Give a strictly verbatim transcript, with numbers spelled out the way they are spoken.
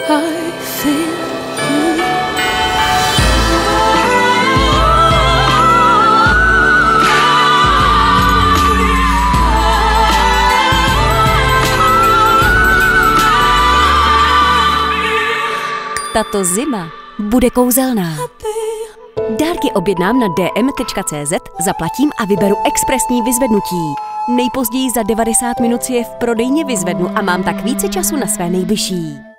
I feel good. Tato zima bude kouzelná. Dárky objednám na d m tečka c z, zaplatím a vyberu expresní vyzvednutí. Nejpozději za devadesát minut si je v prodejně vyzvednu a mám tak více času na své nejbližší.